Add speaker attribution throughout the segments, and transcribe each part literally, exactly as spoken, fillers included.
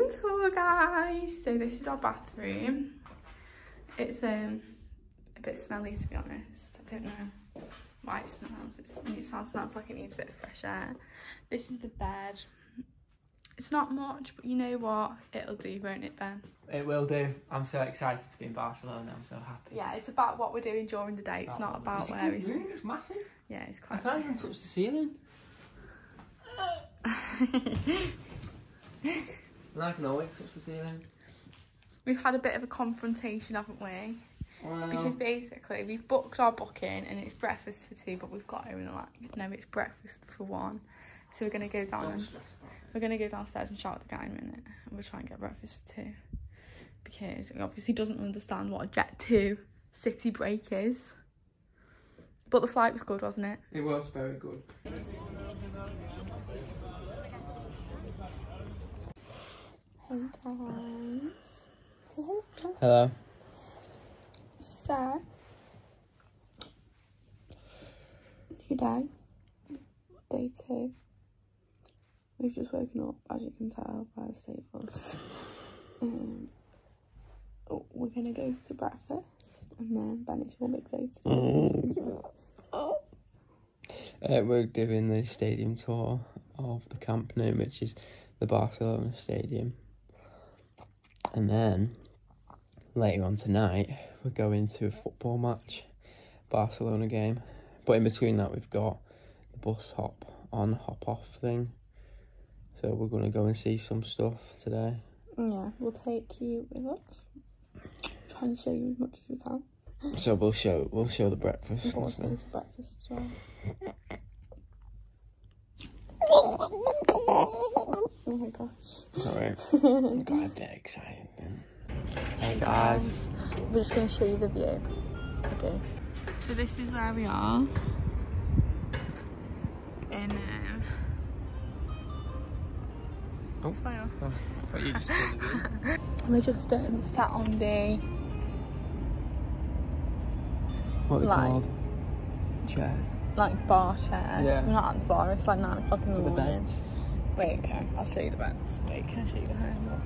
Speaker 1: Room tour, guys. So this is our bathroom. It's um a bit smelly, to be honest. I don't know why it smells. It's, it sounds, smells like it needs a bit of fresh air. This is the bed. It's not much, but you know what? It'll do, won't it, Ben?
Speaker 2: It will do. I'm so excited to be in Barcelona. I'm so happy.
Speaker 1: Yeah, it's about what we're doing during the day. It's that not one. About
Speaker 2: it's
Speaker 1: where
Speaker 2: it's...
Speaker 1: room.
Speaker 2: It's massive.
Speaker 1: Yeah, it's quite.
Speaker 2: I can't even touch the ceiling. And I can always touch the ceiling.
Speaker 1: We've had a bit of a confrontation, haven't we?
Speaker 2: Well,
Speaker 1: because basically we've booked our booking and it's breakfast for two, but we've got here and like, no, it's breakfast for one. So we're gonna go down and we're gonna go downstairs and shout at the guy in a minute, and we'll try and get breakfast for two, because he obviously doesn't understand what a Jet two city break is. But the flight was good, wasn't it?
Speaker 2: It was very good.
Speaker 1: Hey guys. Hello.
Speaker 2: Hello.
Speaker 1: So, new day, day two. We've just woken up, as you can tell by the state of us. Um, oh, we're gonna go to breakfast, and then Ben, it's your big day today.
Speaker 2: Uh, we're doing the stadium tour of the Camp Nou, which is the Barcelona stadium. And then, later on tonight, we're going to a football match, Barcelona game. But in between that, we've got the bus hop on, hop off thing. So we're going to go and see some stuff today.
Speaker 1: Yeah, we'll take you with us. Try and show you as much as we can.
Speaker 2: So we'll show we'll show the breakfast.
Speaker 1: We'll also go to breakfast as well. Oh my gosh.
Speaker 2: Sorry. I got a bit excited then. Hey guys.
Speaker 1: We're just going to show you the view. Okay. So this is where we are. In um...
Speaker 2: Oh.
Speaker 1: Smile.
Speaker 2: Oh, I thought you just did the
Speaker 1: We're just um, sat on the...
Speaker 2: What are they
Speaker 1: like,
Speaker 2: called? Chairs.
Speaker 1: Like bar chairs.
Speaker 2: Yeah.
Speaker 1: We're not at the bar, it's like nine o'clock in the
Speaker 2: With the
Speaker 1: morning.
Speaker 2: beds.
Speaker 1: Wait, okay, I'll show you the beds. Wait, can I show you the home?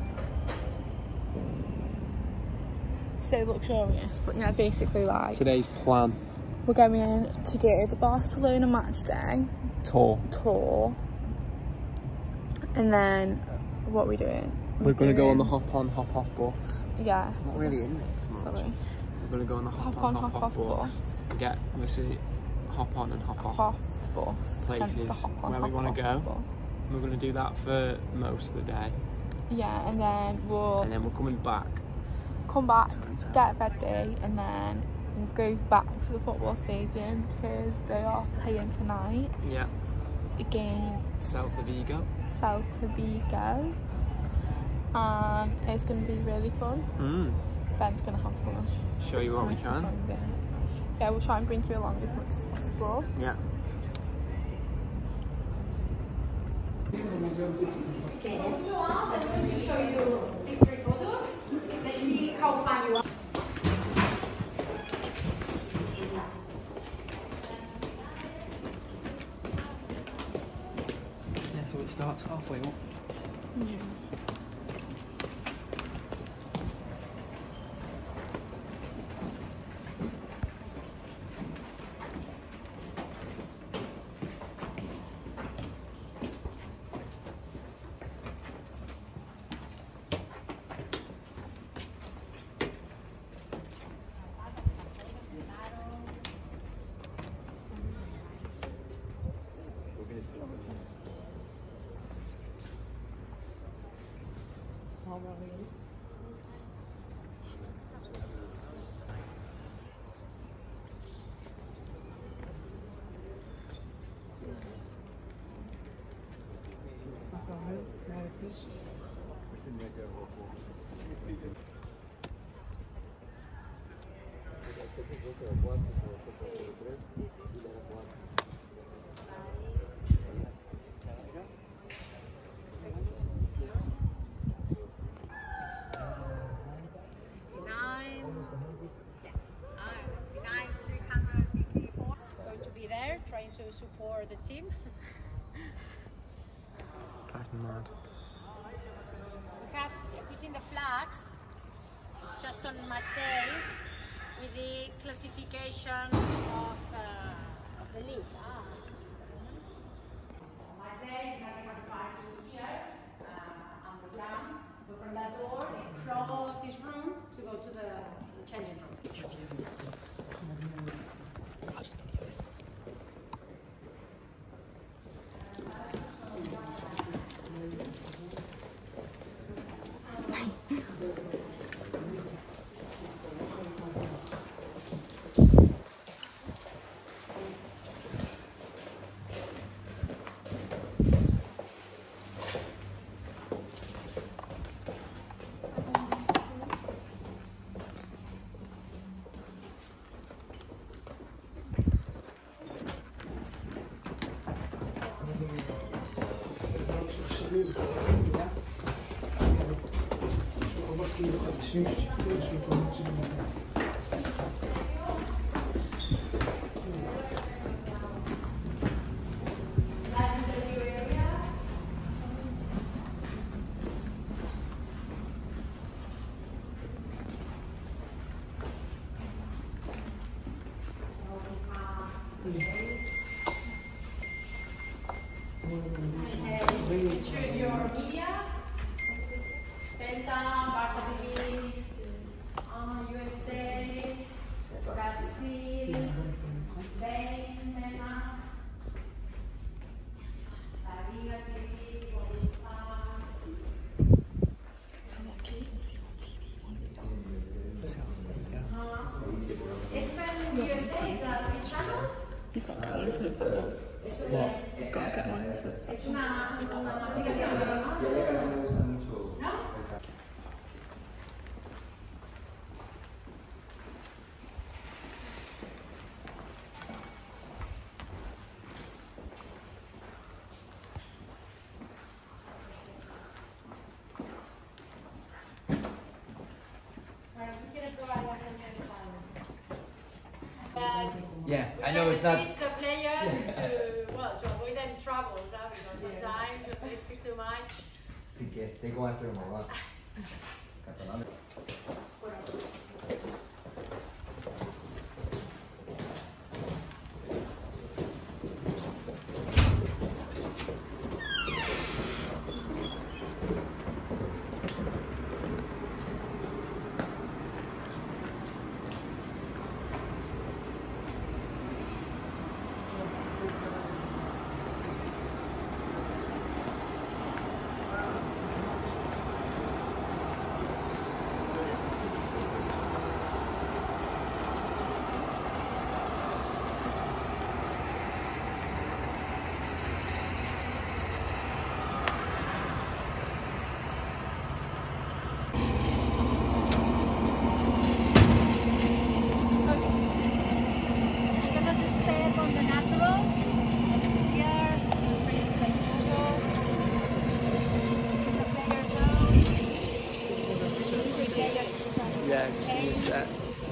Speaker 1: So luxurious, but yeah, basically like...
Speaker 2: Today's plan.
Speaker 1: We're going to do the Barcelona match day.
Speaker 2: Tour.
Speaker 1: Tour. And then, what are we doing?
Speaker 2: We're,
Speaker 1: We're
Speaker 2: going to go on the
Speaker 1: doing-
Speaker 2: hop on, hop off bus.
Speaker 1: Yeah.
Speaker 2: Not really in it so much.
Speaker 1: Sorry.
Speaker 2: We're going to go on the hop,
Speaker 1: Hop
Speaker 2: on,
Speaker 1: on,
Speaker 2: hop,
Speaker 1: hop
Speaker 2: off,
Speaker 1: off
Speaker 2: bus.
Speaker 1: bus.
Speaker 2: Get, obviously, hop on and hop,
Speaker 1: Hop
Speaker 2: off.
Speaker 1: off bus.
Speaker 2: Places
Speaker 1: Hence the hop on,
Speaker 2: where we
Speaker 1: hop
Speaker 2: want
Speaker 1: off
Speaker 2: to go.
Speaker 1: bus.
Speaker 2: We're going to do that for most of the day.
Speaker 1: Yeah, and then we'll
Speaker 2: And then we're coming back.
Speaker 1: come back, get ready, and then we'll go back to the football stadium because they are playing tonight
Speaker 2: Yeah.
Speaker 1: against
Speaker 2: Celta Vigo.
Speaker 1: Celta Vigo. And it's going to be really fun.
Speaker 2: Mm.
Speaker 1: Ben's going to have fun.
Speaker 2: Show you what we
Speaker 1: Nice and
Speaker 2: can.
Speaker 1: fun, yeah. Yeah, we'll try and bring you along as much as possible.
Speaker 2: Yeah.
Speaker 3: Okay, I'm going to show you these three photos. Let's see how far you are.
Speaker 2: Yeah, so it starts halfway up.
Speaker 1: Yeah.
Speaker 3: Trying to support the team.
Speaker 2: Drives me mad.
Speaker 3: We have putting the flags just on match days with the classification of, uh, of the league. Ah. Match days, you have to parking here uh, on the ground. Open that door and cross this room to go to the, the changing room. Choose your media. Delta, Barcelona T V, uh, U S A, Brazil, Spain, Mena, La Liga T V, Movistar. It's from U S A, it's a which channel?
Speaker 1: You've got to go into it. What? You've got to get one into it.
Speaker 3: Es una, una aplicación. ¿No?
Speaker 4: Yeah, I know it's not.
Speaker 3: Teach the players to, well, to avoid them troubles, uh, because sometimes if they speak too much.
Speaker 4: They go after him a lot.
Speaker 2: Yeah, just give me a sec.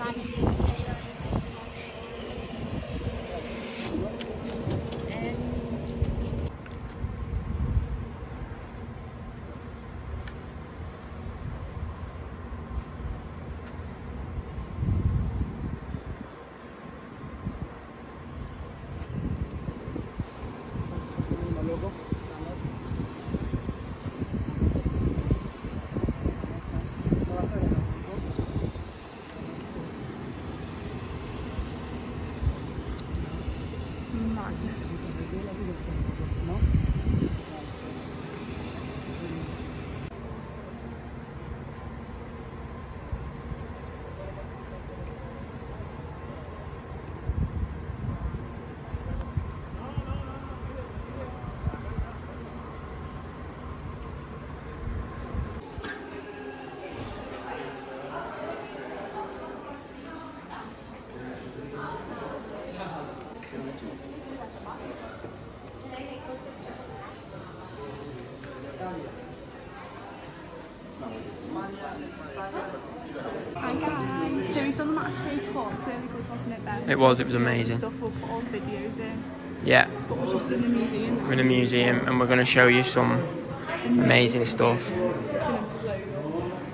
Speaker 1: Hi guys, so we've done the match day tour. It's really good, wasn't it, Ben?
Speaker 2: It was, it was amazing.
Speaker 1: Stuff, we'll put all the videos in.
Speaker 2: Yeah.
Speaker 1: But we're just in the museum.
Speaker 2: We're in a museum and we're going to show you some amazing stuff.
Speaker 1: It's going to blow.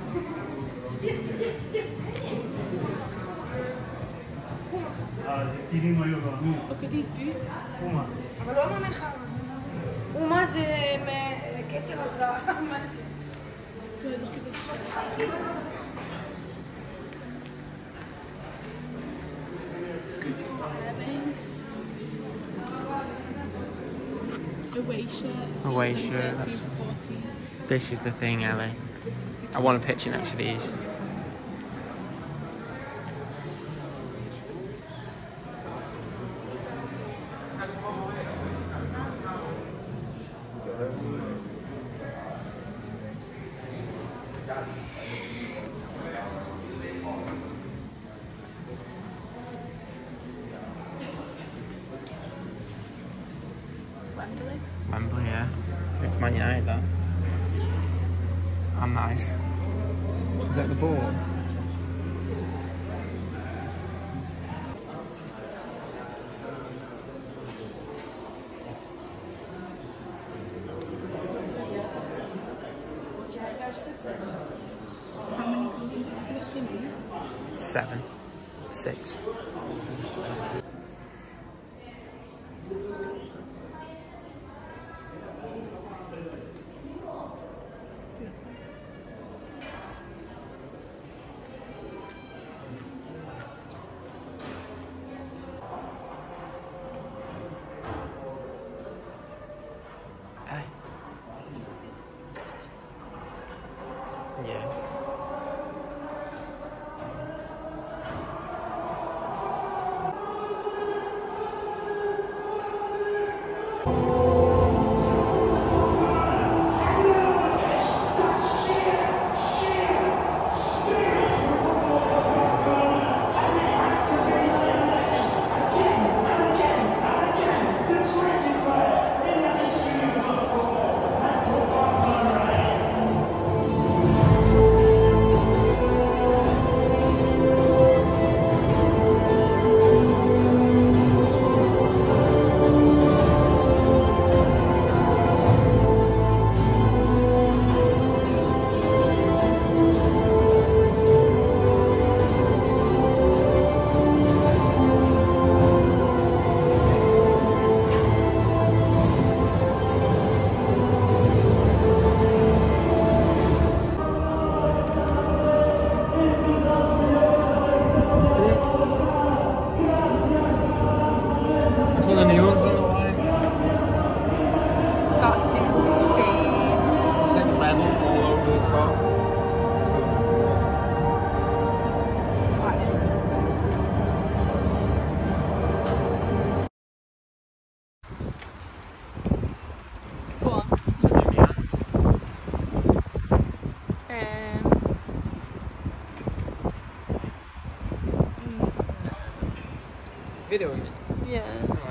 Speaker 1: Look at these boots.
Speaker 3: אבל לא מאמין לך. הוא מה זה מקטר הזהב.
Speaker 1: Look at this. Away shirts.
Speaker 2: Away shirt.
Speaker 1: thirteen to fourteen.
Speaker 2: This is the thing, Ellie. I want a picture next to these.
Speaker 1: Wembley.
Speaker 2: Wembley, yeah. It's Man United, that. And nice. Is that the ball?
Speaker 1: How many countries is it in?
Speaker 2: Seven. Six. Yeah. Videoing me?
Speaker 1: Yeah.